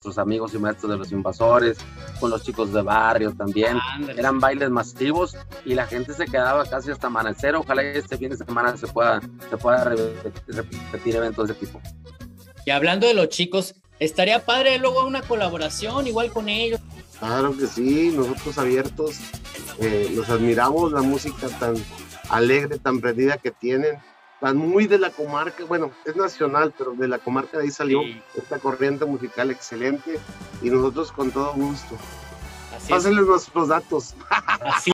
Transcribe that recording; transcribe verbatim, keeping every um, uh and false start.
nuestros amigos y maestros de Los Invasores, con los chicos de barrio también. Ándale. Eran bailes masivos y la gente se quedaba casi hasta amanecer. Ojalá este fin de semana se pueda, se pueda repetir, repetir eventos de ese tipo. Y hablando de los chicos, estaría padre luego una colaboración igual con ellos. Claro que sí, nosotros abiertos, eh, los admiramos, la música tan alegre, tan prendida que tienen, tan muy de la comarca, bueno, es nacional, pero de la comarca de ahí salió Sí. esta corriente musical excelente y nosotros con todo gusto. Así es. Pásenles nuestros datos. Así